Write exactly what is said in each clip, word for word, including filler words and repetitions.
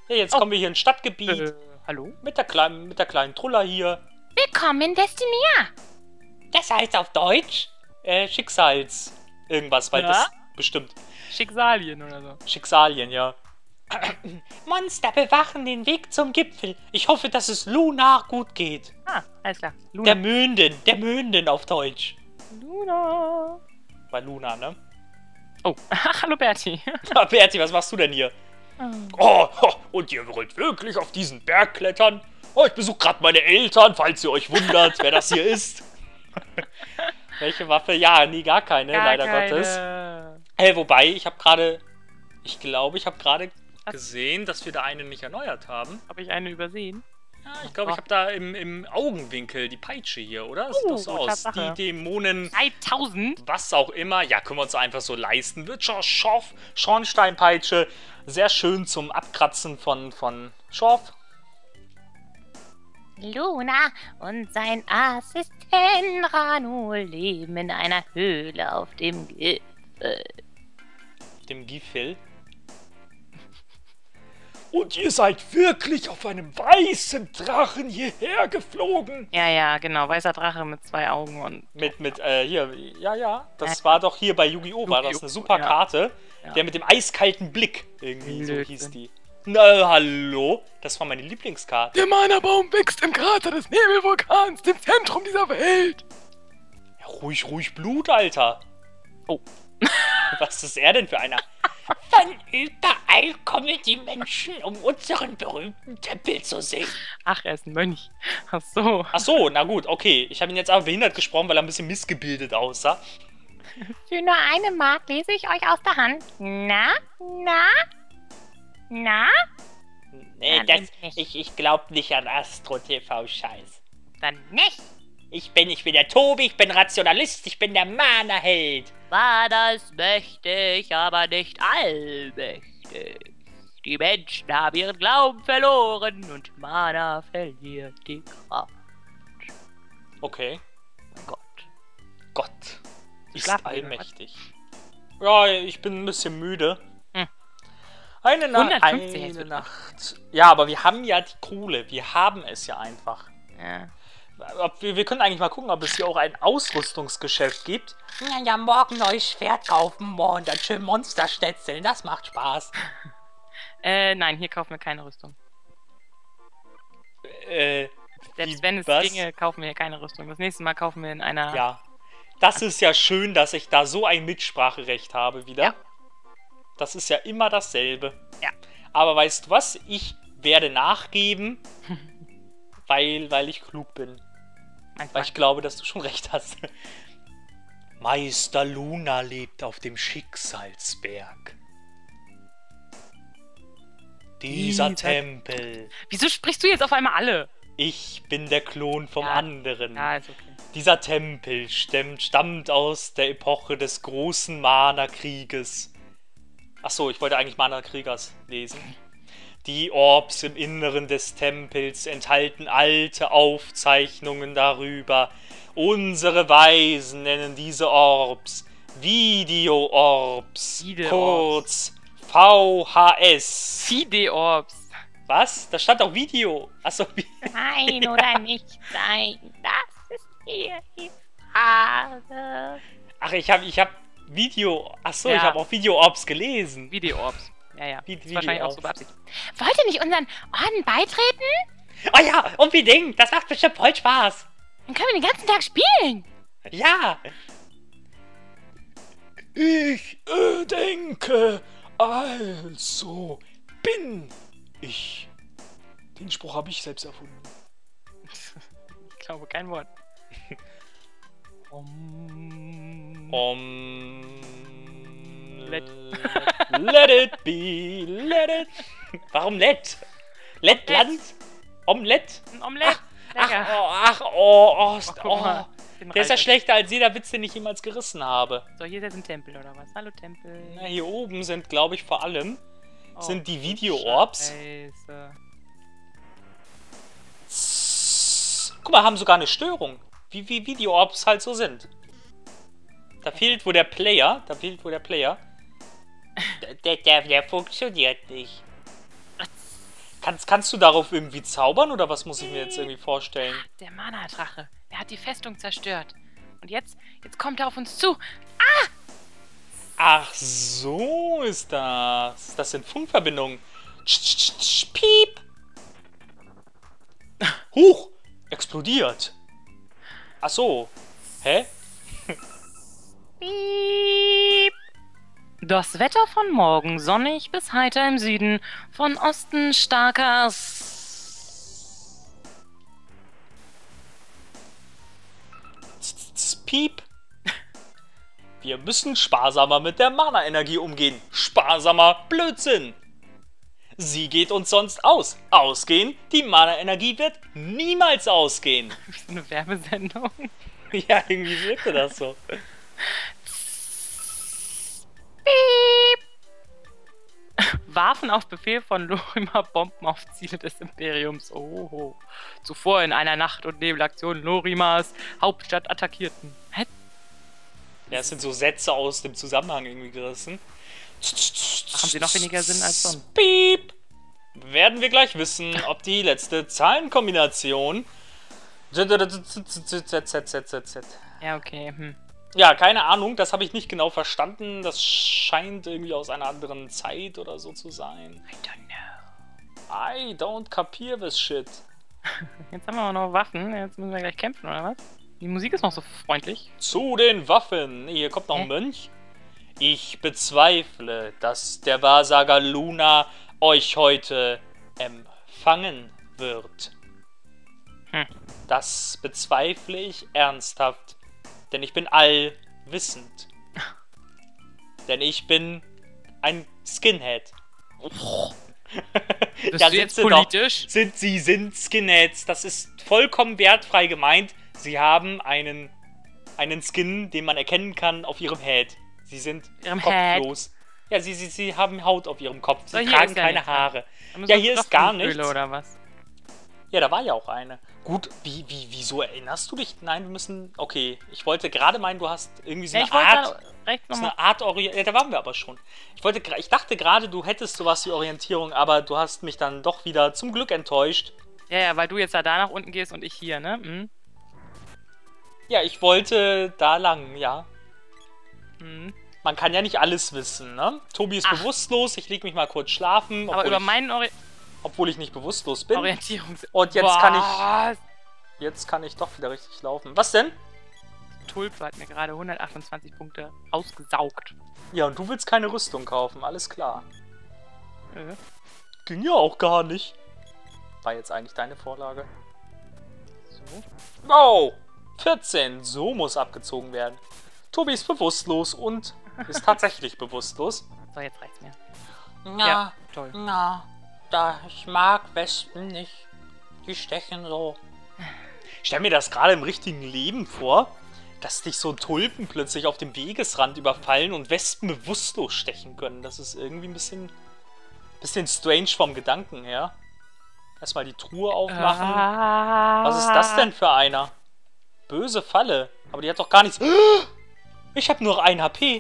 Ja, jetzt Oh. kommen wir hier ins Stadtgebiet. Äh, hallo? Mit der kleinen, mit der kleinen Trulla hier. Willkommen in Destinia. Das heißt auf Deutsch? Äh, Schicksals... Irgendwas, weil Ja? das bestimmt. Schicksalien oder so. Schicksalien, ja. Monster bewachen den Weg zum Gipfel. Ich hoffe, dass es Luna gut geht. Ah, alles klar. Luna. Der Münden, der Münden auf Deutsch. Luna. Bei Luna, ne? Oh, hallo Berti. Ah, Berti, was machst du denn hier? Oh, oh, und ihr wollt wirklich auf diesen Berg klettern? Oh, ich besuche gerade meine Eltern, falls ihr euch wundert, wer das hier ist. Welche Waffe? Ja, nee, gar keine, Gar leider keine. Gottes. Äh, wobei, ich habe gerade... Ich glaube, ich habe gerade gesehen, dass wir da eine nicht erneuert haben. Habe ich eine übersehen? Ja, ich glaube, ich habe da im, im Augenwinkel die Peitsche hier, oder? Das sieht Oh, doch so aus. Tatsache. Die Dämonen... dreitausend? Was auch immer. Ja, können wir uns einfach so leisten. Wird schon Schorf, Schornsteinpeitsche. Sehr schön zum Abkratzen von, von Schorf. Luna und sein Assistent Ranu leben in einer Höhle auf dem Gipfel. Dem Gipfel. Und ihr seid wirklich auf einem weißen Drachen hierher geflogen? Ja, ja, genau. Weißer Drache mit zwei Augen und... Mit, mit, äh, hier, ja, ja. Das Ja. war doch hier bei Yu-Gi-Oh! War das Yu-Gi-Oh! eine super Ja. Karte. Ja. Der mit dem eiskalten Blick. Irgendwie, so Blödsinn. hieß die. Na, hallo? Das war meine Lieblingskarte. Der Mana-Baum wächst im Krater des Nebelvulkans, dem Zentrum dieser Welt. Ja, ruhig, ruhig Blut, Alter. Oh. Was ist er denn für einer? Von überall kommen die Menschen, um unseren berühmten Tempel zu sehen. Ach, er ist ein Mönch. Ach so. Ach so, na gut, okay. Ich habe ihn jetzt aber behindert gesprochen, weil er ein bisschen missgebildet aussah. Für nur eine Mark lese ich euch aus der Hand. Na? Na? Na? Nee, Ja, das, dann nicht. ich, ich glaube nicht an Astro-T V-Scheiß. Dann nicht. Ich bin, ich bin der Tobi, ich bin Rationalist, ich bin der Mana-Held. War das mächtig, aber nicht allmächtig. Die Menschen haben ihren Glauben verloren und Mana verliert die Kraft. Okay. Gott. Gott ist Schlafen wir, allmächtig. Ja, ich bin ein bisschen müde. Hm. Eine Nacht. hundertfünfzig jetzt Eine wird Nacht. Ja, aber wir haben ja die Kohle. Wir haben es ja einfach. Ja. Ob wir, wir können eigentlich mal gucken, ob es hier auch ein Ausrüstungsgeschäft gibt. Ja, ja, morgen neues Schwert kaufen und dann schön Monster stetzeln, das macht Spaß. Äh, nein, hier kaufen wir keine Rüstung. Äh, Selbst wie- wenn es was? ginge, kaufen wir hier keine Rüstung. Das nächste Mal kaufen wir in einer... Ja. Das ist ja schön, dass ich da so ein Mitspracherecht habe wieder. Ja. Das ist ja immer dasselbe. Ja. Aber weißt du was? Ich werde nachgeben, weil, weil ich klug bin. Weil Manchmal. ich glaube, dass du schon recht hast. Meister Luna lebt auf dem Schicksalsberg. Dieser Dieser- Tempel. Wieso sprichst du jetzt auf einmal alle? Ich bin der Klon vom Ja. anderen. Ja, ist okay. Dieser Tempel stammt, stammt aus der Epoche des großen Mana-Krieges. Achso, ich wollte eigentlich Mana-Kriegers lesen. Die Orbs im Inneren des Tempels enthalten alte Aufzeichnungen darüber. Unsere Weisen nennen diese Orbs Video-Orbs, Video-Orbs. kurz V H S. Fide-Orbs. Was? Da stand auch Video. Achso, wie... Sein oder nicht sein, das ist hier die Frage. Ach, ich habe ich hab Video... Achso, Ja. ich habe auch Video-Orbs gelesen. Video-Orbs. Ja, ja. Wie- Ist wahrscheinlich auch so Video-Orbs. beabsichtigt. Wollt ihr nicht unseren Orden beitreten? Oh ja, unbedingt, das macht bestimmt voll Spaß. Dann können wir den ganzen Tag spielen. Ja, Ich äh, denke, also bin ich. Den Spruch habe ich selbst erfunden. Ich glaube, kein Wort. Um, Um, Let. let it be, let it. Warum let? Lettland? Omelette? ein Omelette. Ach, Lecker. oh, ach, oh, oh, Ach, guck oh. mal. Den Der ist ja Reiter. schlechter als jeder Witz, den ich jemals gerissen habe. So, hier ist jetzt ein Tempel, oder was? Hallo, Tempel. Na, hier oben sind, glaube ich, vor allem Oh, sind die Video-Orbs. Scheiße. Guck mal, haben sogar eine Störung. Wie, wie Video-Orbs halt so sind. Da fehlt wohl der Player. Da fehlt wohl der Player. der, der, der funktioniert nicht. Kannst, kannst du darauf irgendwie zaubern oder was muss ich mir jetzt irgendwie vorstellen? Der Mana-Drache. Er hat die Festung zerstört. Und jetzt, jetzt kommt er auf uns zu. Ach, so ist das. Das sind Funkverbindungen. Tsch, tsch, tsch, piep. Huch, explodiert. Ach so. Hä? Piep. Das Wetter von morgen sonnig bis heiter im Süden. Von Osten starker... S- Z- z- Piep. Wir müssen sparsamer mit der Mana-Energie umgehen. Sparsamer Blödsinn. Sie geht uns sonst aus. Ausgehen? Die Mana-Energie wird niemals ausgehen. Wie so eine Werbesendung. Ja, irgendwie wirkte das so. Warfen auf Befehl von Lorimer Bomben auf Ziele des Imperiums. Oho. Zuvor in einer Nacht- und Nebelaktion Lorimars Hauptstadt attackierten. Hä? Ja, es sind so Sätze aus dem Zusammenhang irgendwie gerissen. Machen sie noch weniger Sinn als sonst. Piep! Werden wir gleich wissen, ob die letzte Zahlenkombination... Ja, okay. Hm. Ja, keine Ahnung, das habe ich nicht genau verstanden. Das scheint irgendwie aus einer anderen Zeit oder so zu sein. I don't know. I don't kapier this shit. Jetzt haben wir auch noch Waffen. Jetzt müssen wir gleich kämpfen, oder was? Die Musik ist noch so freundlich. Zu den Waffen. Nee, hier kommt noch ein Hä? Mönch. Ich bezweifle, dass der Wahrsager Luna euch heute empfangen wird. Hm. Das bezweifle ich ernsthaft, denn ich bin allwissend. Denn ich bin ein Skinhead. Bist Ja, du jetzt sind sie doch. politisch? Sind sie sind Skinheads. Das ist vollkommen wertfrei gemeint. Sie haben einen, einen Skin, den man erkennen kann auf ihrem Head. Sie sind Ihrem kopflos. Ja, sie, sie, sie haben Haut auf ihrem Kopf. Sie So, hier tragen ist ja keine nichts. Haare. Da müssen Ja, wir hier uns ist gar Knopfhöhle nichts. Oder was? Ja, da war ja auch eine. Gut, wie, wie, wieso erinnerst du dich? Nein, wir müssen... Okay, ich wollte gerade meinen, du hast irgendwie so Ja, eine ich wollte Art... da rechts So nochmal. eine Art Orientierung. Ja, da waren wir aber schon. Ich, wollte, gra- ich dachte gerade, du hättest sowas wie Orientierung, aber du hast mich dann doch wieder zum Glück enttäuscht. Ja, ja, weil du jetzt da, da nach unten gehst und ich hier, ne? Mhm. Ja, ich wollte da lang, ja. Mhm. Man kann ja nicht alles wissen, ne? Tobi ist Ach. bewusstlos, ich leg mich mal kurz schlafen, Aber obwohl, über ich, meinen Ori obwohl ich nicht bewusstlos bin. Orientierungs... Und jetzt kann ich... Was? Jetzt kann ich doch wieder richtig laufen. Was denn? Tulpe hat mir gerade hundertachtundzwanzig Punkte ausgesaugt. Ja, und du willst keine Rüstung kaufen, alles klar. Äh. Ging ja auch gar nicht. War jetzt eigentlich deine Vorlage. So. Oh! vierzehn, so muss abgezogen werden. Tobi ist bewusstlos und ist tatsächlich bewusstlos. So, jetzt reicht's mir. Na, Ja, toll. na, da, ich mag Wespen nicht. Die stechen so. Ich stell mir das gerade im richtigen Leben vor, dass dich so Tulpen plötzlich auf dem Wegesrand überfallen und Wespen bewusstlos stechen können. Das ist irgendwie ein bisschen, bisschen strange vom Gedanken her. Erstmal die Truhe aufmachen. Was ist das denn für einer? Böse Falle. Aber die hat doch gar nichts... Ich habe nur ein H P.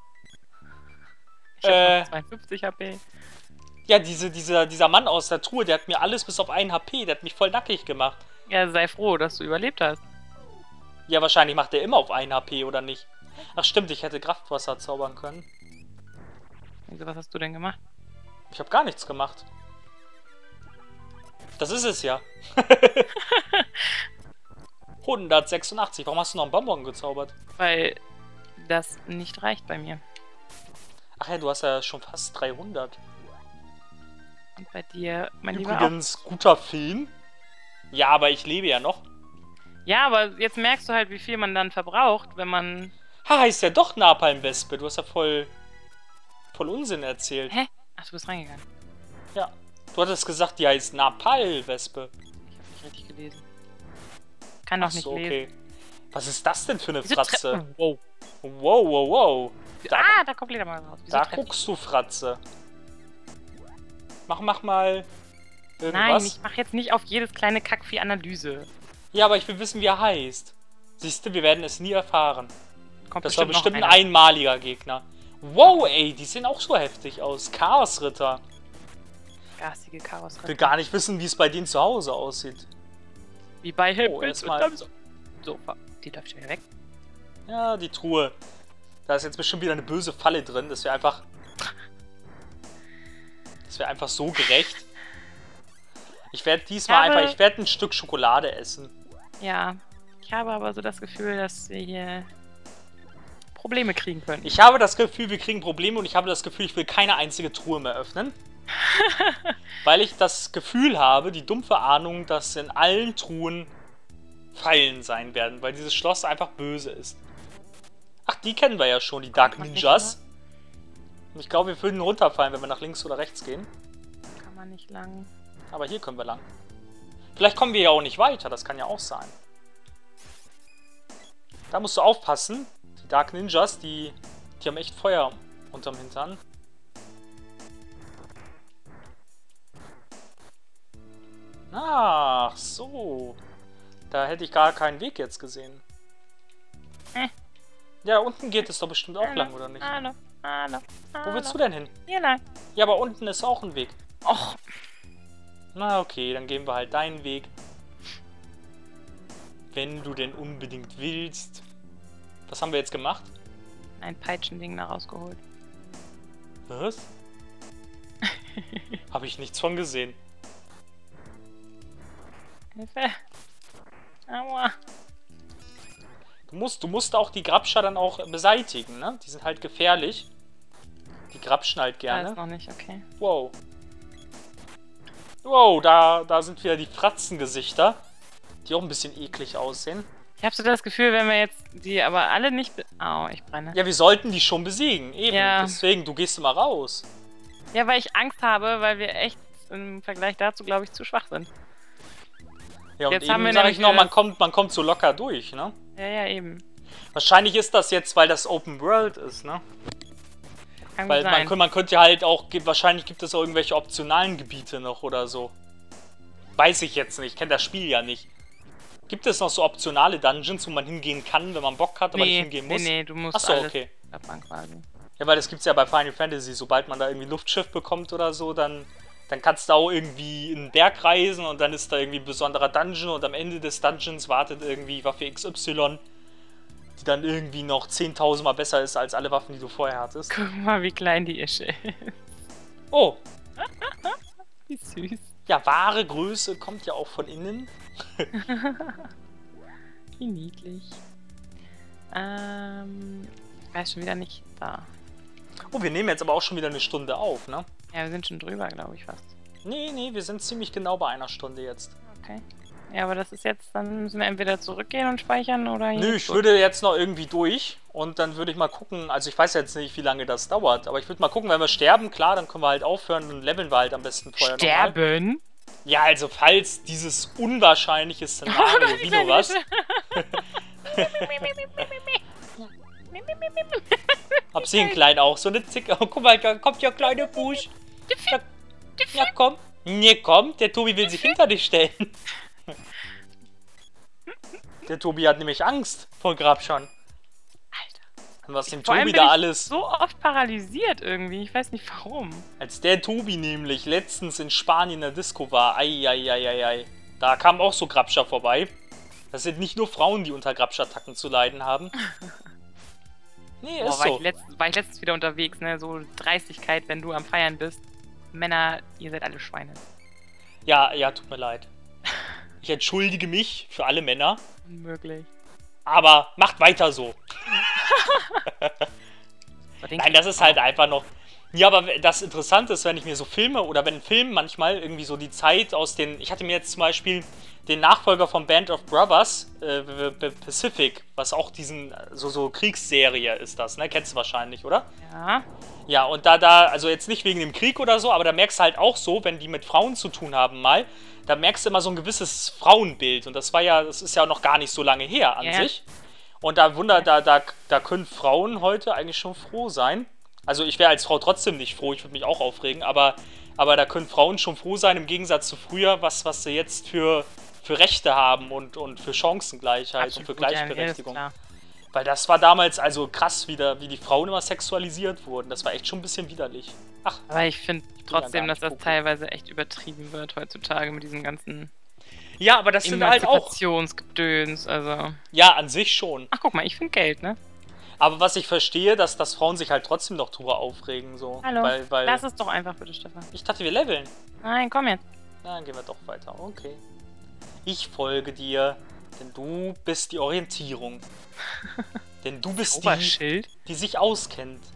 Ich hab Äh. noch zweiundfünfzig H P. Ja, diese, dieser, dieser Mann aus der Truhe, der hat mir alles bis auf ein H P. Der hat mich voll nackig gemacht. Ja, sei froh, dass du überlebt hast. Ja, wahrscheinlich macht der immer auf ein H P, oder nicht? Ach stimmt, ich hätte Kraftwasser zaubern können. Also, was hast du denn gemacht? Ich habe gar nichts gemacht. Das ist es ja. hundertsechsundachtzig. Warum hast du noch einen Bonbon gezaubert? Weil das nicht reicht bei mir. Ach ja, du hast ja schon fast dreihundert. Und bei dir, mein Lieber, auch. Übrigens, guter Film. Ja, aber ich lebe ja noch. Ja, aber jetzt merkst du halt, wie viel man dann verbraucht, wenn man... Ha, heißt ja doch Napalm-Wespe. Du hast ja voll, voll Unsinn erzählt. Hä? Ach, du bist reingegangen. Ja. Du hattest gesagt, die heißt Napal-Wespe. Ich hab nicht richtig gelesen. Kann doch Ach nicht so, lesen. okay. Was ist das denn für eine Wieso Fratze? Treppen? Wow. Wow, wow, wow. Da, Ah, da kommt wieder mal raus. Wieso da Treppen? guckst du, Fratze. Mach, mach mal Nein, irgendwas. ich mach jetzt nicht auf jedes kleine Kackvieh Analyse. Ja, aber ich will wissen, wie er heißt. Siehst du, wir werden es nie erfahren. Kommt Das war bestimmt ein noch einer. einmaliger Gegner. Wow, ey, die sehen auch so heftig aus. Chaosritter. Garstige Chaos. Ich will gar nicht wissen, wie es bei denen zu Hause aussieht. Wie bei Oh, Himmels erstmal- unterm So- Sofa. Die läuft schon wieder weg. Ja, die Truhe. Da ist jetzt bestimmt wieder eine böse Falle drin. Das wäre einfach... Das wäre einfach so gerecht. Ich werde diesmal Ich habe- einfach... Ich werde ein Stück Schokolade essen. Ja. Ich habe aber so das Gefühl, dass wir hier Probleme kriegen können. Ich habe das Gefühl, wir kriegen Probleme und ich habe das Gefühl, ich will keine einzige Truhe mehr öffnen. Weil ich das Gefühl habe, die dumpfe Ahnung, dass in allen Truhen Fallen sein werden, weil dieses Schloss einfach böse ist. Ach, die kennen wir ja schon, die Dark Kommt man nicht Ninjas. Und ich glaube, wir würden runterfallen, wenn wir nach links oder rechts gehen. Kann man nicht lang. Aber hier können wir lang. Vielleicht kommen wir ja auch nicht weiter, das kann ja auch sein. Da musst du aufpassen. Die Dark Ninjas, die, die haben echt Feuer unterm Hintern. Ach so. Da hätte ich gar keinen Weg jetzt gesehen. Äh. Ja, unten geht es doch bestimmt auch Hallo, lang, oder nicht? Hallo, hallo, Wo willst du denn hin? Hier lang. Ja, aber unten ist auch ein Weg. Och, Na okay, dann gehen wir halt deinen Weg. Wenn du denn unbedingt willst. Was haben wir jetzt gemacht? ein Peitschending da rausgeholt. Was? Habe ich nichts von gesehen. Hilfe. Aua. Du musst, du musst auch die Grabscher dann auch beseitigen, ne? Die sind halt gefährlich. Die grapschen halt Da gerne. ist noch nicht, okay. Wow. Wow, da, da sind wieder die Fratzengesichter, die auch ein bisschen eklig aussehen. Ich habe so das Gefühl, wenn wir jetzt die aber alle nicht... be- Au, ich brenne. Ja, wir sollten die schon besiegen. Eben. Ja. Deswegen, du gehst immer raus. Ja, weil ich Angst habe, weil wir echt im Vergleich dazu, glaube ich, zu schwach sind. Ja, und Jetzt haben eben wir sag nämlich ich noch, wieder- man kommt, man kommt so locker durch, ne? Ja, ja, eben. Wahrscheinlich ist das jetzt, weil das Open World ist, ne? Kann Weil gut man, sein. kö- man könnte ja halt auch, ge- wahrscheinlich gibt es auch irgendwelche optionalen Gebiete noch oder so. Weiß ich jetzt nicht, ich kenne das Spiel ja nicht. Gibt es noch so optionale Dungeons, wo man hingehen kann, wenn man Bock hat, aber nicht nee, hingehen nee, muss? nee, du musst Achso, alles okay. abfangen quasi. Ja, weil das gibt's ja bei Final Fantasy, sobald man da irgendwie ein Luftschiff bekommt oder so, dann, dann kannst du auch irgendwie in den Berg reisen und dann ist da irgendwie ein besonderer Dungeon und am Ende des Dungeons wartet irgendwie Waffe X Y, die dann irgendwie noch zehntausend Mal besser ist als alle Waffen, die du vorher hattest. Guck mal, wie klein die Ische ist. Oh, Wie süß. ja, wahre Größe kommt ja auch von innen. Wie niedlich. Ähm, ich weiß schon wieder nicht. Da. Oh, wir nehmen jetzt aber auch schon wieder eine Stunde auf, ne? Ja, wir sind schon drüber, glaube ich fast. Nee, nee, wir sind ziemlich genau bei einer Stunde jetzt. Okay. Ja, aber das ist jetzt, dann müssen wir entweder zurückgehen und speichern oder hier. Nö, ich würde jetzt noch irgendwie durch und dann würde ich mal gucken, also ich weiß jetzt nicht, wie lange das dauert, aber ich würde mal gucken, wenn wir sterben, klar, dann können wir halt aufhören und leveln wir halt am besten vorher nochmal. Sterben? Ja, also falls dieses unwahrscheinliche Szenario wieder was. Hab sie einen kleinen auch, so eine Zicke. Oh, guck mal, da kommt ja kleine Fuß. Ja, ja, komm. Nee, komm, der Tobi will sich hinter dich stellen. Der Tobi hat nämlich Angst vor Grabschern. Alter. Und was dem Vor allem Tobi bin da ich alles... so oft paralysiert irgendwie. Ich weiß nicht warum. Als der Tobi nämlich letztens in Spanien in der Disco war, ei, ei, ei, ei, ei. Da kamen auch so Grabscher vorbei. Das sind nicht nur Frauen, die unter Grabschattacken zu leiden haben. Nee, Boah, ist war, so. ich letzt, war ich letztens wieder unterwegs, ne? So Dreistigkeit, wenn du am Feiern bist. Männer, ihr seid alle Schweine. Ja, ja, tut mir leid. Ich entschuldige mich für alle Männer, Unmöglich. aber macht weiter so. So, den Nein, das ist halt einfach noch... Ja, aber das Interessante ist, wenn ich mir so Filme oder wenn ein Film manchmal irgendwie so die Zeit aus den... Ich hatte mir jetzt zum Beispiel den Nachfolger von Band of Brothers, äh, Pacific, was auch diesen... So, so Kriegsserie ist das, ne? Kennst du wahrscheinlich, oder? Ja. Ja, und da, da, also jetzt nicht wegen dem Krieg oder so, aber da merkst du halt auch so, wenn die mit Frauen zu tun haben mal, da merkst du immer so ein gewisses Frauenbild. Und das war ja, das ist ja noch gar nicht so lange her an Ja. sich. Und da wunder, da, da, da können Frauen heute eigentlich schon froh sein. Also ich wäre als Frau trotzdem nicht froh, ich würde mich auch aufregen, aber, aber da können Frauen schon froh sein, im Gegensatz zu früher, was, was sie jetzt für, für Rechte haben und, und für Chancengleichheit und für Absolut, ja, nee, das ist Gleichberechtigung. klar. Weil das war damals also krass, wie, da, wie die Frauen immer sexualisiert wurden. Das war echt schon ein bisschen widerlich. Ach, Aber ich finde ja trotzdem, gar dass nicht das gucken. teilweise echt übertrieben wird heutzutage mit diesem ganzen ja, aber das sind halt auch... Emanzipationsgedöns. Also. Ja, an sich schon. Ach, guck mal, ich finde Geld, ne? Aber was ich verstehe, dass, dass Frauen sich halt trotzdem noch drüber aufregen. So. Hallo, Weil, weil lass es doch einfach bitte, Stefan. ich dachte, wir leveln. Nein, komm jetzt. Na, dann gehen wir doch weiter. Okay. Ich folge dir, denn du bist die Orientierung. Denn du bist die, Oberschild? die sich auskennt.